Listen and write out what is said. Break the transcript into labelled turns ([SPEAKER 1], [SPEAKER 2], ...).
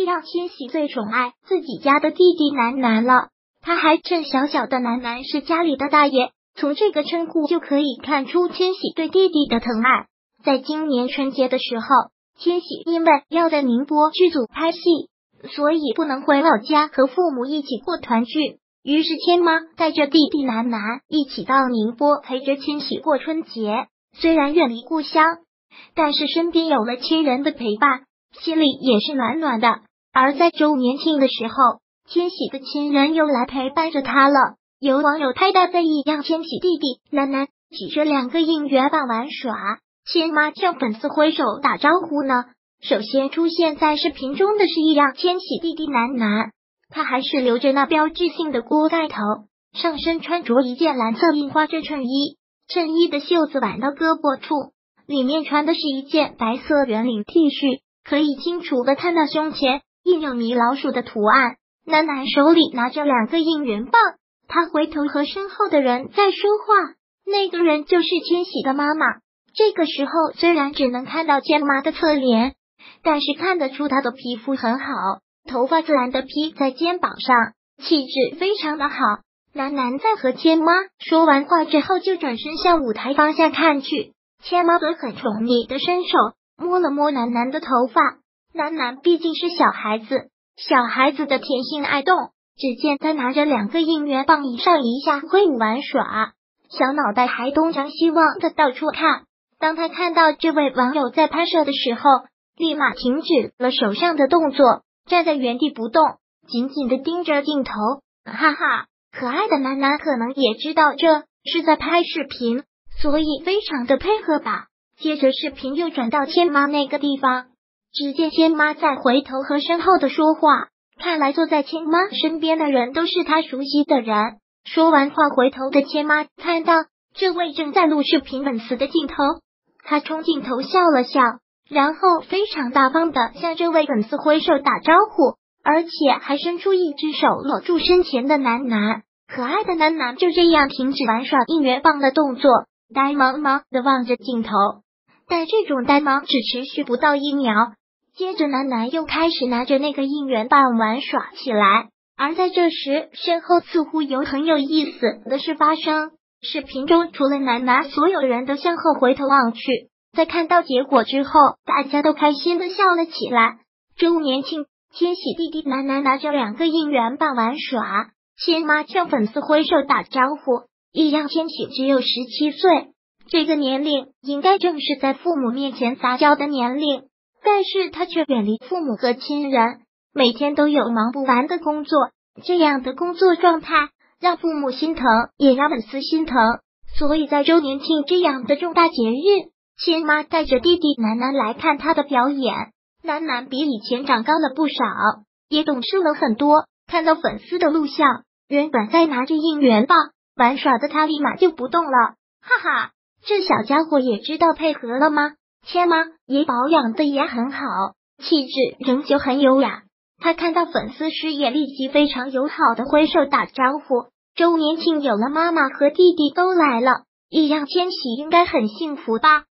[SPEAKER 1] 易烊千玺最宠爱自己家的弟弟南南了。他还称小小的南南是家里的大爷，从这个称呼就可以看出千玺对弟弟的疼爱。在今年春节的时候，千玺因为要在宁波剧组拍戏，所以不能回老家和父母一起过团聚。于是千妈带着弟弟南南一起到宁波陪着千玺过春节。虽然远离故乡，但是身边有了亲人的陪伴，心里也是暖暖的。而在周年庆的时候，千玺的亲人又来陪伴着他了。有网友拍到在易烊千玺弟弟南南举着2个应援棒玩耍，千妈向粉丝挥手打招呼呢。首先出现在视频中的是易烊千玺弟弟南南，他还是留着那标志性的锅盖头，上身穿着一件蓝色印花针衬衣，衬衣的袖子挽到胳膊处，里面穿的是一件白色圆领 T 恤，可以清楚的看到胸前印有米老鼠的图案。南南手里拿着2个应援棒，他回头和身后的人在说话，那个人就是千玺的妈妈。这个时候虽然只能看到千妈的侧脸，但是看得出她的皮肤很好，头发自然的披在肩膀上，气质非常的好。南南在和千妈说完话之后，就转身向舞台方向看去，千妈则很宠溺的伸手摸了摸南南的头发。南南毕竟是小孩子，小孩子的天性爱动，只见他拿着2个应援棒一上一下挥舞玩耍，小脑袋还东张西望的到处看。当他看到这位网友在拍摄的时候，立马停止了手上的动作，站在原地不动，紧紧的盯着镜头。哈哈，可爱的南南可能也知道这是在拍视频，所以非常的配合吧。接着视频又转到千妈那个地方，只见千妈在回头和身后的说话，看来坐在千妈身边的人都是她熟悉的人。说完话，回头的千妈看到这位正在录视频粉丝的镜头，她冲镜头笑了笑，然后非常大方的向这位粉丝挥手打招呼，而且还伸出一只手搂住身前的南南。可爱的南南就这样停止玩耍应援棒的动作，呆茫茫的望着镜头。但这种呆茫只持续不到1秒，接着南南又开始拿着那个应援棒玩耍起来。而在这时，身后似乎有很有意思的事发生。视频中除了南南，所有人都向后回头望去，在看到结果之后，大家都开心的笑了起来。周年庆，千玺弟弟南南拿着2个应援棒玩耍，千妈向粉丝挥手打招呼。易烊千玺只有17岁，这个年龄应该正是在父母面前撒娇的年龄，但是他却远离父母和亲人，每天都有忙不完的工作，这样的工作状态让父母心疼，也让粉丝心疼。所以在周年庆这样的重大节日，千妈带着弟弟南南来看他的表演。南南比以前长高了不少，也懂事了很多。看到粉丝的录像，原本在拿着应援棒玩耍的他立马就不动了，哈哈，这小家伙也知道配合了吗？千妈也保养的也很好，气质仍旧很优雅。他看到粉丝时也立即非常友好的挥手打招呼。周年庆有了妈妈和弟弟都来了，易烊千玺应该很幸福吧。